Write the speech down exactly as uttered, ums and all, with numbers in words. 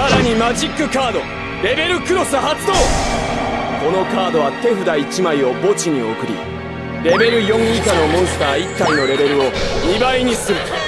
さらにマジックカードレベルクロス発動。このカードは手札いちまいを墓地に送り、レベルよん以下のモンスターいち体のレベルをにばいにする。